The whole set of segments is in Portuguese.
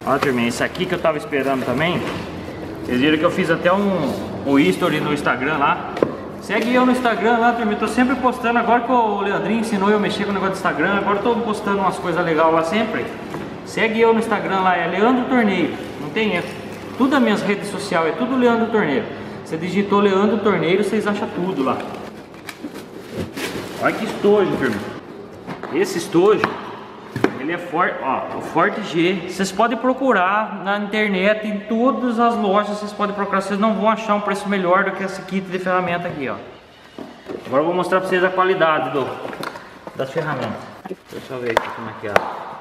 Ó, turminha, esse aqui que eu tava esperando também. Vocês viram que eu fiz até um history no Instagram lá. Segue eu no Instagram lá, turminha. Tô sempre postando. Agora que o Leandrinho ensinou eu a mexer com o negócio do Instagram, agora eu tô postando umas coisas legais lá sempre. Segue eu no Instagram lá, é Leandro Torneiro. Não tem erro. Tudo as minhas redes sociais é tudo Leandro Torneiro. Você digitou Leandro Torneiro, vocês acham tudo lá. Olha que estojo, turminha. Esse estojo, ele é forte, ó, o Forte G. Vocês podem procurar na internet, em todas as lojas vocês podem procurar. Vocês não vão achar um preço melhor do que esse kit de ferramenta aqui, ó. Agora eu vou mostrar pra vocês a qualidade das ferramentas. Deixa eu ver aqui como é que é.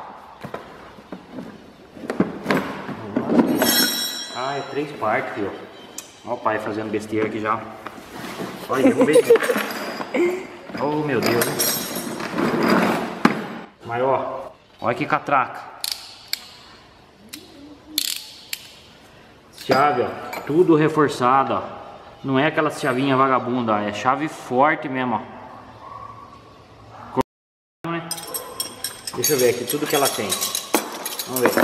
Ah, é 3 partes, filho. Olha o pai fazendo besteira aqui já. Olha, derrubei. Oh, meu Deus, né? Mas ó, olha que catraca. Chave, ó, tudo reforçado, ó. Não é aquela chavinha vagabunda, ó. É chave forte mesmo, ó. Deixa eu ver aqui tudo que ela tem. Vamos ver.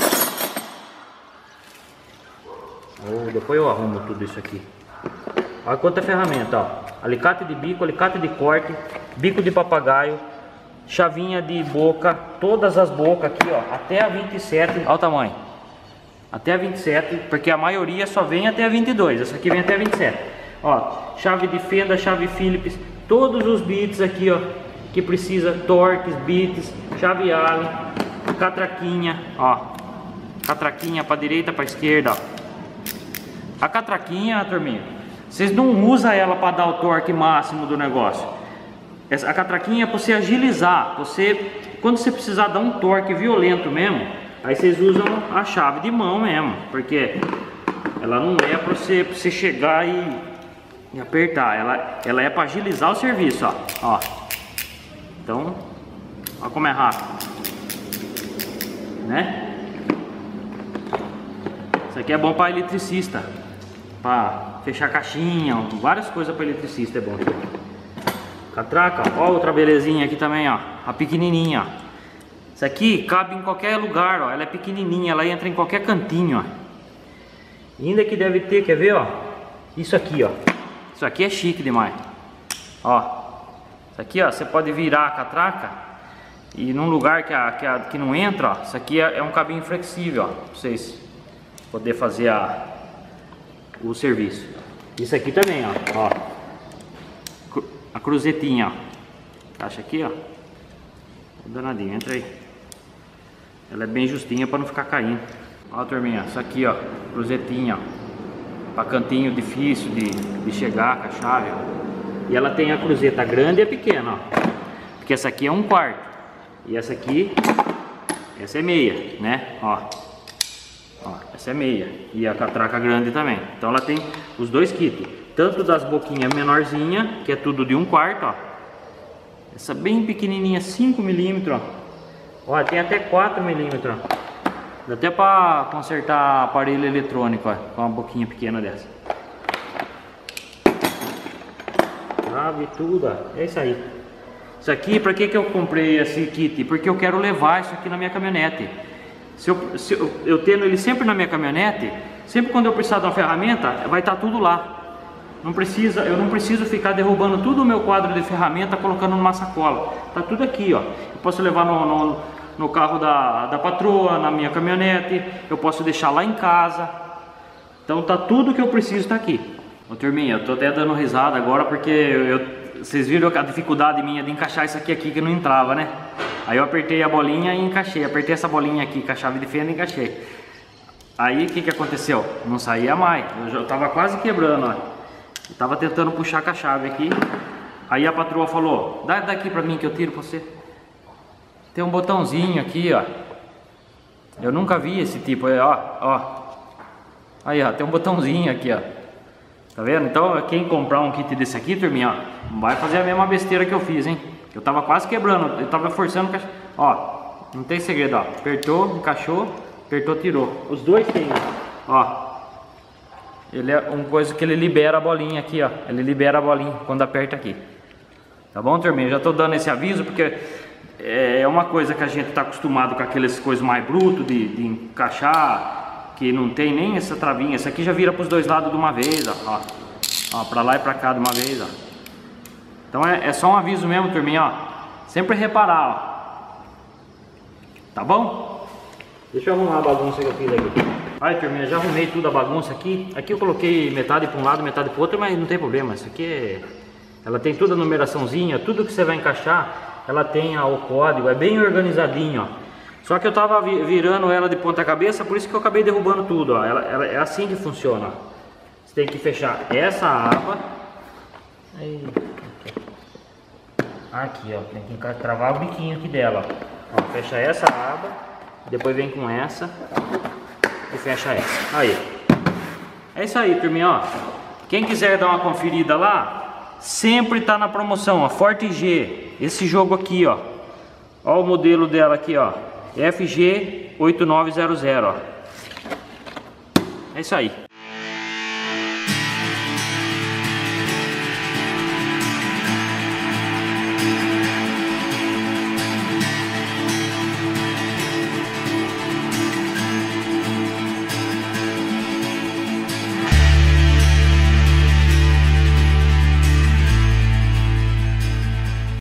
Oh, depois eu arrumo tudo isso aqui. Olha quanta ferramenta, ó. Alicate de bico, alicate de corte, bico de papagaio, chavinha de boca, todas as bocas aqui, ó, até a 27, olha o tamanho. Até a 27, porque a maioria só vem até a 22, essa aqui vem até a 27. Ó, chave de fenda, chave Phillips, todos os bits aqui, ó, que precisa, torques, bits, chave Allen, catraquinha, ó. Catraquinha para direita, para esquerda, ó. A catraquinha, turminha, vocês não usam ela para dar o torque máximo do negócio. A catraquinha é para você agilizar. Quando você precisar dar um torque violento mesmo, aí vocês usam a chave de mão mesmo, porque ela não é para você chegar e apertar. Ela é para agilizar o serviço, ó. Então, olha como é rápido, né? Isso aqui é bom para eletricista, para fechar caixinha, várias coisas para eletricista é bom. Catraca, ó, outra belezinha aqui também, ó, a pequenininha, ó. Isso aqui cabe em qualquer lugar, ó, ela é pequenininha, ela entra em qualquer cantinho, ó. E ainda que deve ter, quer ver, ó, isso aqui, ó. Isso aqui é chique demais, ó. Isso aqui, ó, você pode virar a catraca e num lugar que não entra, ó, isso aqui é um cabinho flexível, ó, pra vocês poder fazer o serviço. Isso aqui também, ó. A cruzetinha, ó. Caixa aqui, ó. Danadinho, entra aí. Ela é bem justinha para não ficar caindo. Ó, turminha, isso aqui, ó. Cruzetinha, ó. Para cantinho difícil de chegar com a chave, ó. E ela tem a cruzeta grande e a pequena, ó. Porque essa aqui é 1/4. E essa aqui, essa é meia, né? Ó, essa é meia. E a catraca grande também. Então ela tem os dois kits. Tanto das boquinhas menorzinha, que é tudo de 1/4, ó. Essa bem pequenininha, 5 milímetros, ó. Ó, tem até 4 milímetros, ó. Dá até para consertar aparelho eletrônico, ó, com uma boquinha pequena dessa. Chave, tudo, ó. É isso aí. Isso aqui, para que eu comprei esse kit? Porque eu quero levar isso aqui na minha caminhonete. Se eu tendo ele sempre na minha caminhonete, sempre quando eu precisar de uma ferramenta, vai estar tudo lá. Eu não preciso ficar derrubando tudo o meu quadro de ferramenta, colocando numa sacola. Tá tudo aqui, ó. Eu posso levar no carro da patroa, na minha caminhonete, eu posso deixar lá em casa. Então tá tudo que eu preciso tá aqui. Ô, turminha, eu tô até dando risada agora porque vocês viram a dificuldade minha de encaixar isso aqui que não entrava, né? Aí eu apertei a bolinha e encaixei. Apertei essa bolinha aqui com a chave de fenda e encaixei. Aí o que aconteceu? Não saía mais. Eu já tava quase quebrando, ó. Eu tava tentando puxar com a chave aqui. Aí a patroa falou: dá daqui pra mim que eu tiro pra você. Tem um botãozinho aqui, ó. Eu nunca vi esse tipo, ó. Aí, ó, tem um botãozinho aqui, ó. Tá vendo? Então quem comprar um kit desse aqui, turminha, ó, não vai fazer a mesma besteira que eu fiz, hein? Eu tava quase quebrando, eu tava forçando, ó. Não tem segredo, ó. Apertou, encaixou, apertou, tirou. Os dois tem, ó. Ele é uma coisa que ele libera a bolinha aqui, ó. Ele libera a bolinha quando aperta aqui. Tá bom, turminha? Já tô dando esse aviso porque é uma coisa que a gente está acostumado com aquelas coisas mais brutas de encaixar, que não tem nem essa travinha. Essa aqui já vira para os dois lados de uma vez, ó. Ó, para lá e para cá de uma vez, ó. Então é só um aviso mesmo, turminha, ó. Sempre reparar, ó. Tá bom? Deixa eu arrumar a bagunça que eu fiz aqui. Aí, turminha, já arrumei tudo a bagunça aqui. Aqui eu coloquei metade para um lado, metade para o outro, mas não tem problema. Isso aqui ela tem toda a numeraçãozinha, tudo que você vai encaixar, ela tem o código, é bem organizadinho, ó. Só que eu tava virando ela de ponta cabeça, por isso que eu acabei derrubando tudo, ó. Ela é assim que funciona, ó. Você tem que fechar essa aba. Aí, aqui, ó, tem que travar o biquinho aqui dela, ó. Fecha essa aba, depois vem com essa e fecha essa. Aí, é isso aí, turminha, ó. Quem quiser dar uma conferida lá, sempre tá na promoção, ó, Forte G, esse jogo aqui, ó. Ó o modelo dela aqui, ó, FG8900, ó. É isso aí.